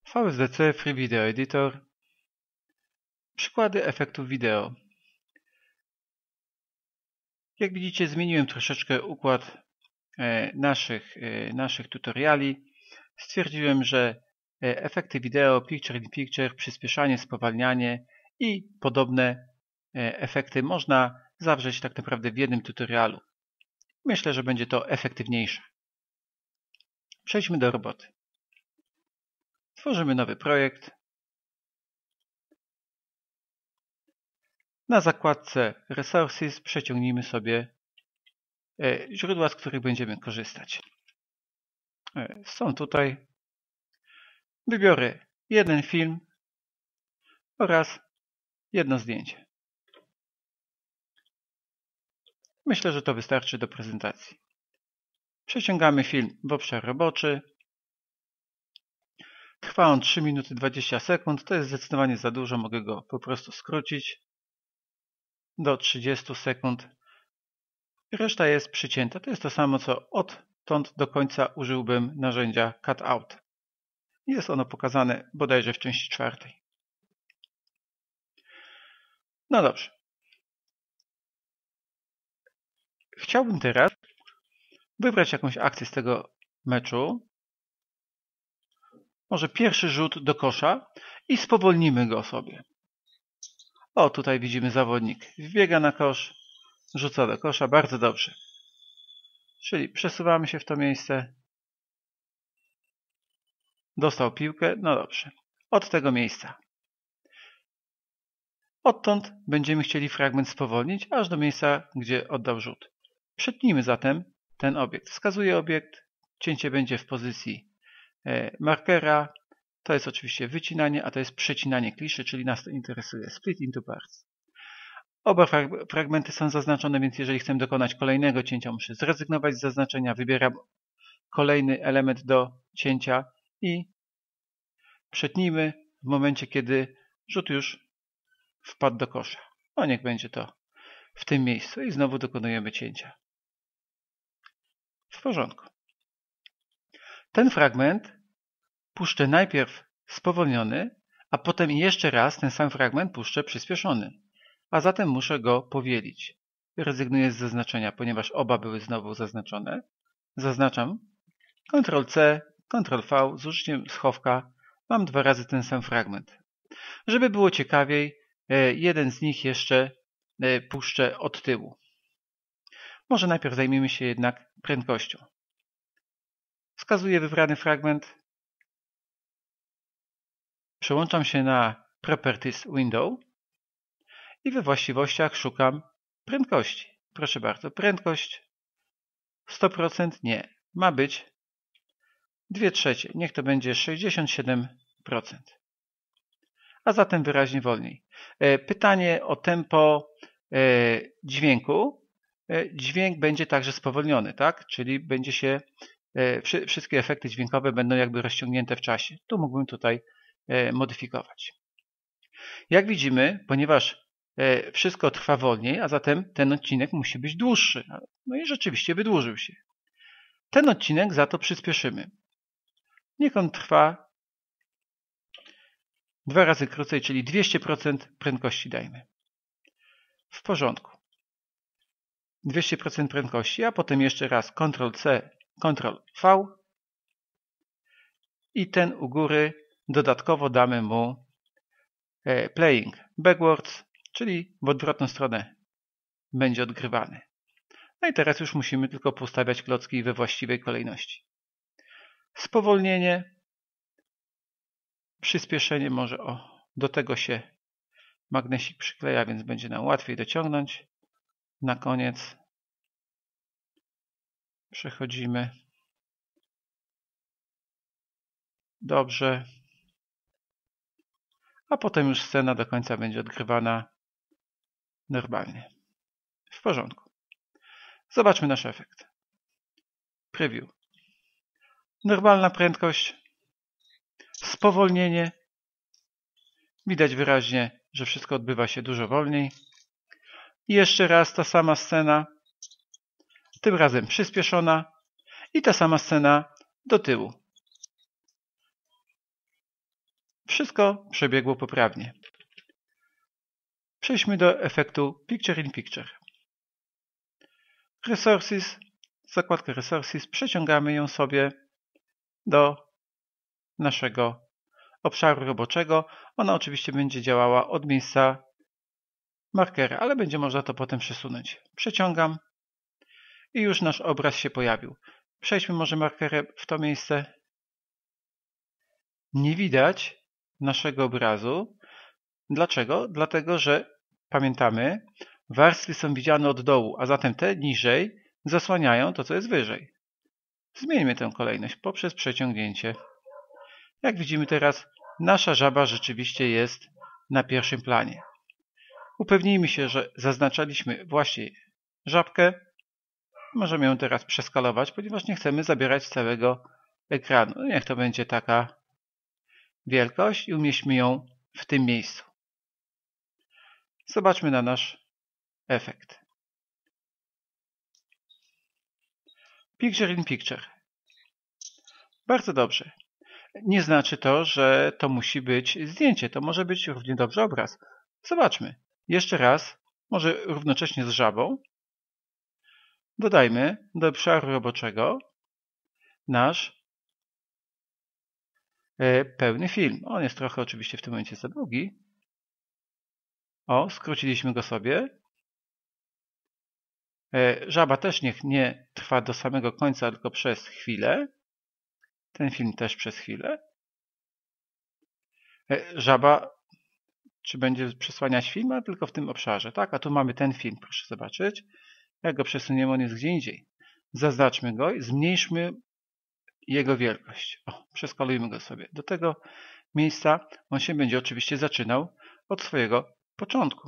VSDC Free Video Editor. Przykłady efektów wideo. Jak widzicie, zmieniłem troszeczkę układ naszych tutoriali. Stwierdziłem, że efekty wideo, Picture in Picture, przyspieszanie, spowalnianie i podobne efekty można zawrzeć tak naprawdę w jednym tutorialu. Myślę, że będzie to efektywniejsze. Przejdźmy do roboty. Tworzymy nowy projekt. Na zakładce Resources przeciągnijmy sobie źródła, z których będziemy korzystać. Są tutaj. Wybiorę jeden film oraz jedno zdjęcie. Myślę, że to wystarczy do prezentacji. Przeciągamy film w obszar roboczy. Trwa on 3 minuty 20 sekund. To jest zdecydowanie za dużo. Mogę go po prostu skrócić do 30 sekund. Reszta jest przycięta. To jest to samo, co odtąd do końca użyłbym narzędzia Cutout. Jest ono pokazane bodajże w części 4. No dobrze. Chciałbym teraz wybrać jakąś akcję z tego meczu. Może pierwszy rzut do kosza i spowolnimy go sobie. O, tutaj widzimy zawodnik. Wbiega na kosz, rzuca do kosza. Bardzo dobrze. Czyli przesuwamy się w to miejsce. Dostał piłkę. No dobrze. Od tego miejsca. Odtąd będziemy chcieli fragment spowolnić, aż do miejsca, gdzie oddał rzut. Przetnijmy zatem ten obiekt. Wskazuję obiekt. Cięcie będzie w pozycji markera. To jest oczywiście wycinanie, a to jest przecinanie kliszy, czyli nas to interesuje. Split into parts. Oba fragmenty są zaznaczone, więc jeżeli chcę dokonać kolejnego cięcia, muszę zrezygnować z zaznaczenia. Wybieram kolejny element do cięcia i przetnijmy w momencie, kiedy rzut już wpadł do kosza. No niech będzie to w tym miejscu i znowu dokonujemy cięcia. W porządku. Ten fragment puszczę najpierw spowolniony, a potem jeszcze raz ten sam fragment puszczę przyspieszony. A zatem muszę go powielić. Rezygnuję z zaznaczenia, ponieważ oba były znowu zaznaczone. Zaznaczam Ctrl-C, Ctrl-V z użyciem schowka. Mam 2 razy ten sam fragment. Żeby było ciekawiej, jeden z nich jeszcze puszczę od tyłu. Może najpierw zajmiemy się jednak prędkością. Wskazuję wybrany fragment. Przełączam się na Properties Window i we właściwościach szukam prędkości. Proszę bardzo, prędkość 100%? Nie. Ma być 2/3. Niech to będzie 67%. A zatem wyraźnie wolniej. Pytanie o tempo dźwięku. Dźwięk będzie także spowolniony, tak? Czyli będzie się wszystkie efekty dźwiękowe będą jakby rozciągnięte w czasie. Tu mógłbym tutaj modyfikować. Jak widzimy, ponieważ wszystko trwa wolniej, a zatem ten odcinek musi być dłuższy. No i rzeczywiście wydłużył się. Ten odcinek za to przyspieszymy. Niech on trwa 2 razy krócej, czyli 200% prędkości dajmy. W porządku. 200% prędkości, a potem jeszcze raz Ctrl-C, Ctrl-V i ten u góry dodatkowo damy mu playing backwards, czyli w odwrotną stronę będzie odgrywany. No i teraz już musimy tylko poustawiać klocki we właściwej kolejności. Spowolnienie, przyspieszenie, może do tego się magnesik przykleja, więc będzie nam łatwiej dociągnąć. Na koniec przechodzimy. Dobrze. A potem już scena do końca będzie odgrywana normalnie. W porządku. Zobaczmy nasz efekt. Preview. Normalna prędkość. Spowolnienie. Widać wyraźnie, że wszystko odbywa się dużo wolniej. I jeszcze raz ta sama scena. Tym razem przyspieszona. I ta sama scena do tyłu. Wszystko przebiegło poprawnie. Przejdźmy do efektu Picture in Picture. Resources, zakładkę Resources, przeciągamy ją sobie do naszego obszaru roboczego. Ona oczywiście będzie działała od miejsca markera, ale będzie można to potem przesunąć. Przeciągam i już nasz obraz się pojawił. Przejdźmy może markerem w to miejsce. Nie widać naszego obrazu. Dlaczego? Dlatego, że pamiętamy, warstwy są widziane od dołu, a zatem te niżej zasłaniają to, co jest wyżej. Zmieńmy tę kolejność poprzez przeciągnięcie. Jak widzimy teraz, nasza żaba rzeczywiście jest na pierwszym planie. Upewnijmy się, że zaznaczaliśmy właśnie żabkę. Możemy ją teraz przeskalować, ponieważ nie chcemy zabierać całego ekranu. Niech to będzie taka wielkość i umieśćmy ją w tym miejscu. Zobaczmy na nasz efekt. Picture in Picture. Bardzo dobrze. Nie znaczy to, że to musi być zdjęcie. To może być równie dobrze obraz. Zobaczmy. Jeszcze raz, może równocześnie z żabą. Dodajmy do obszaru roboczego nasz pełny film. On jest trochę oczywiście w tym momencie za długi. O, skróciliśmy go sobie. Żaba też niech nie trwa do samego końca, tylko przez chwilę. Ten film też przez chwilę. Żaba, czy będzie przesłaniać film, a tylko w tym obszarze, tak? A tu mamy ten film, proszę zobaczyć. Jak go przesuniemy, on jest gdzie indziej. Zaznaczmy go i zmniejszmy jego wielkość. O, przeskalujmy go sobie. Do tego miejsca on się będzie oczywiście zaczynał od swojego początku.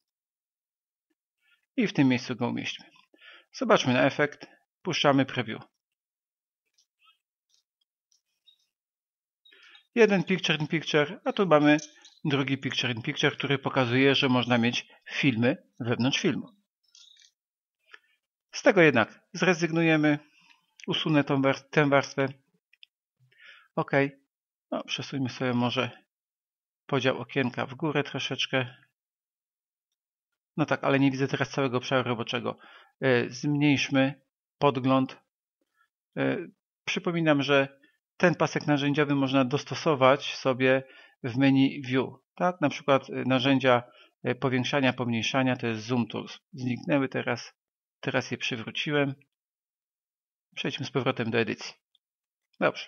I w tym miejscu go umieśćmy. Zobaczmy na efekt. Puszczamy preview. Jeden Picture in Picture, a tu mamy drugi Picture in Picture, który pokazuje, że można mieć filmy wewnątrz filmu. Z tego jednak zrezygnujemy. Usunę tę warstwę. OK. No, przesuńmy sobie może podział okienka w górę troszeczkę. No tak, ale nie widzę teraz całego obszaru roboczego. Zmniejszmy podgląd. Przypominam, że ten pasek narzędziowy można dostosować sobie w menu View. Tak? Na przykład narzędzia powiększania, pomniejszania to jest Zoom Tools. Zniknęły teraz je przywróciłem. Przejdźmy z powrotem do edycji. Dobrze.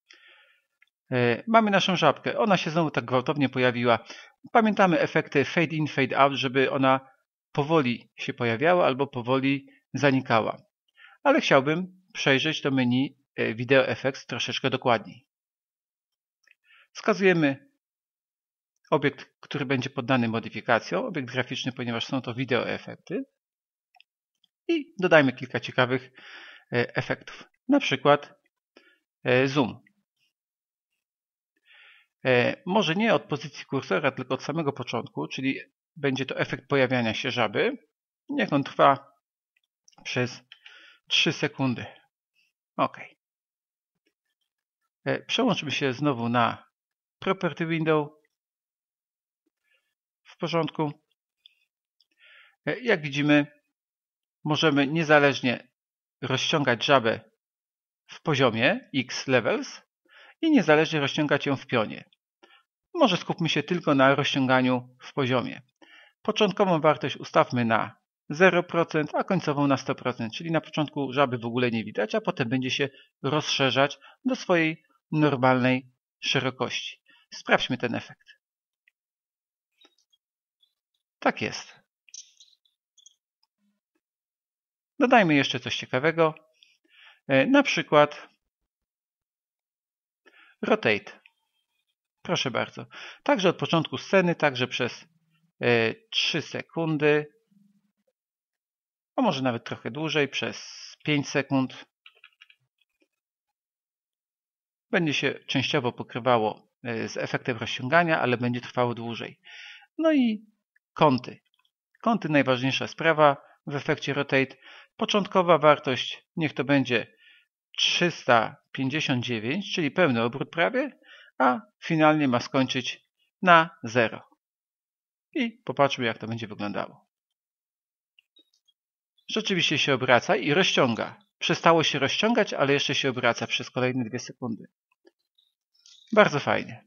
Mamy naszą żabkę. Ona się znowu tak gwałtownie pojawiła. Pamiętamy efekty fade in, fade out, żeby ona powoli się pojawiała albo powoli zanikała. Ale chciałbym przejrzeć to menu Video Effects troszeczkę dokładniej. Wskazujemy obiekt, który będzie poddany modyfikacjom, obiekt graficzny, ponieważ są to wideo efekty i dodajmy kilka ciekawych efektów. Na przykład zoom. Może nie od pozycji kursora, tylko od samego początku, czyli będzie to efekt pojawiania się żaby. Niech on trwa przez 3 sekundy. OK. Przełączmy się znowu na Property Window. W porządku. Jak widzimy, możemy niezależnie rozciągać żabę w poziomie X levels i niezależnie rozciągać ją w pionie. Może skupmy się tylko na rozciąganiu w poziomie. Początkową wartość ustawmy na 0%, a końcową na 100%, czyli na początku żaby w ogóle nie widać, a potem będzie się rozszerzać do swojej normalnej szerokości. Sprawdźmy ten efekt. Tak jest. Dodajmy jeszcze coś ciekawego. Na przykład rotate. Proszę bardzo. Także od początku sceny, także przez 3 sekundy, a może nawet trochę dłużej, przez 5 sekund. Będzie się częściowo pokrywało z efektem rozciągania, ale będzie trwało dłużej. No i kąty. Kąty najważniejsza sprawa w efekcie rotate. Początkowa wartość niech to będzie 359, czyli pełny obrót prawie, a finalnie ma skończyć na 0. I popatrzmy, jak to będzie wyglądało. Rzeczywiście się obraca i rozciąga. Przestało się rozciągać, ale jeszcze się obraca przez kolejne 2 sekundy. Bardzo fajnie.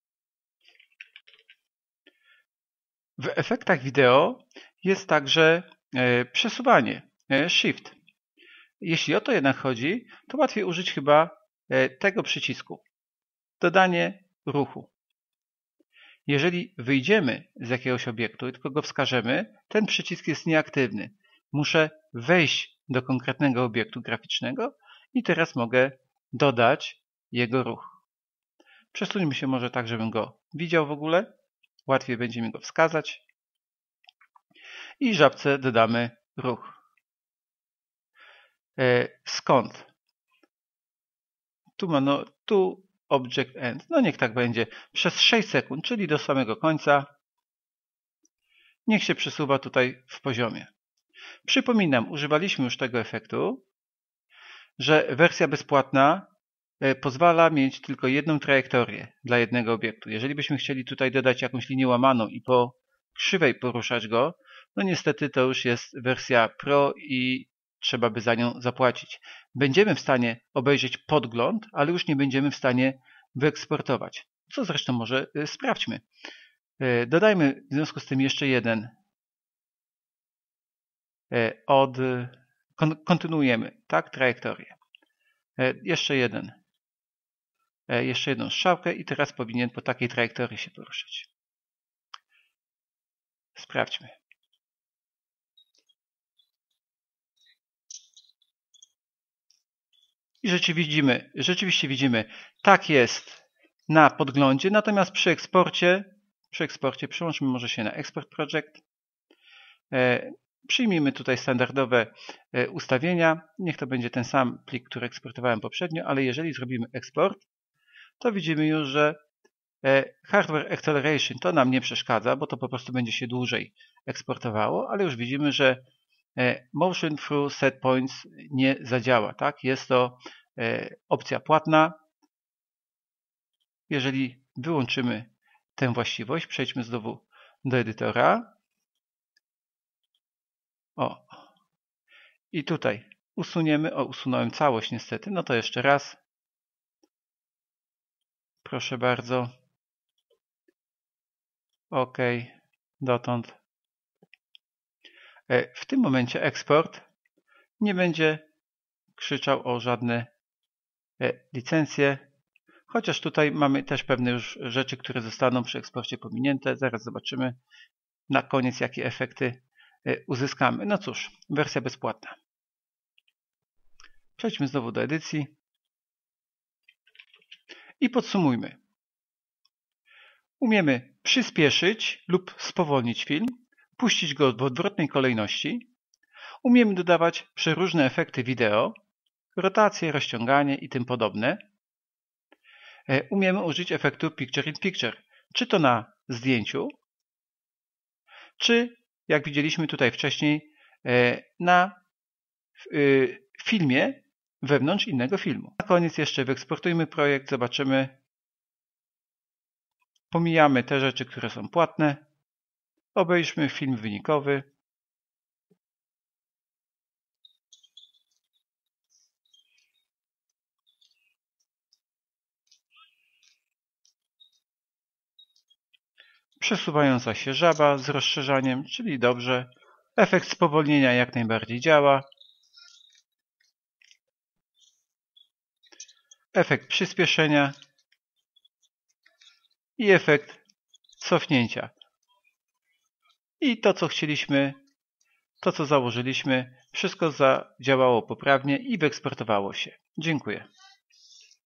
W efektach wideo jest także przesuwanie, Shift. Jeśli o to jednak chodzi, to łatwiej użyć chyba tego przycisku. Dodanie ruchu. Jeżeli wyjdziemy z jakiegoś obiektu i tylko go wskażemy, ten przycisk jest nieaktywny. Muszę wejść do konkretnego obiektu graficznego i teraz mogę dodać jego ruch. Przesuńmy się może tak, żebym go widział w ogóle. Łatwiej będzie mi go wskazać. I żabce dodamy ruch. Skąd? Tu object end. No niech tak będzie. Przez 6 sekund, czyli do samego końca. Niech się przesuwa tutaj w poziomie. Przypominam, używaliśmy już tego efektu, że wersja bezpłatna pozwala mieć tylko jedną trajektorię dla jednego obiektu. Jeżeli byśmy chcieli tutaj dodać jakąś linię łamaną i po krzywej poruszać go, no niestety to już jest wersja Pro i trzeba by za nią zapłacić. Będziemy w stanie obejrzeć podgląd, ale już nie będziemy w stanie wyeksportować. Co zresztą może sprawdźmy. Dodajmy w związku z tym jeszcze jeden. Kontynuujemy, tak, trajektorię. Jeszcze jedną strzałkę i teraz powinien po takiej trajektorii się poruszać. Sprawdźmy. I rzeczywiście widzimy, tak jest na podglądzie, natomiast przy eksporcie przełączmy może się na Export Project. Przyjmijmy tutaj standardowe ustawienia. Niech to będzie ten sam plik, który eksportowałem poprzednio, ale jeżeli zrobimy eksport, to widzimy już, że Hardware Acceleration to nam nie przeszkadza, bo to po prostu będzie się dłużej eksportowało, ale już widzimy, że Motion through Set Points nie zadziała. Tak? Jest to opcja płatna. Jeżeli wyłączymy tę właściwość, przejdźmy znowu do edytora. I tutaj usuniemy. Usunąłem całość niestety. No to jeszcze raz. Proszę bardzo. OK. Dotąd. W tym momencie eksport nie będzie krzyczał o żadne licencje. Chociaż tutaj mamy też pewne już rzeczy, które zostaną przy eksporcie pominięte. Zaraz zobaczymy na koniec, jakie efekty uzyskamy. No cóż, wersja bezpłatna. Przejdźmy znowu do edycji i podsumujmy. Umiemy przyspieszyć lub spowolnić film, puścić go w odwrotnej kolejności. Umiemy dodawać przeróżne efekty wideo, rotacje, rozciąganie i tym podobne. Umiemy użyć efektu Picture in Picture, czy to na zdjęciu, czy jak widzieliśmy tutaj wcześniej na filmie wewnątrz innego filmu. Na koniec jeszcze wyeksportujmy projekt, zobaczymy. Pomijamy te rzeczy, które są płatne. Obejrzmy film wynikowy. Przesuwająca się żaba z rozszerzaniem, czyli dobrze. Efekt spowolnienia jak najbardziej działa. Efekt przyspieszenia i efekt cofnięcia. I to, co chcieliśmy, to, co założyliśmy, wszystko zadziałało poprawnie i wyeksportowało się. Dziękuję.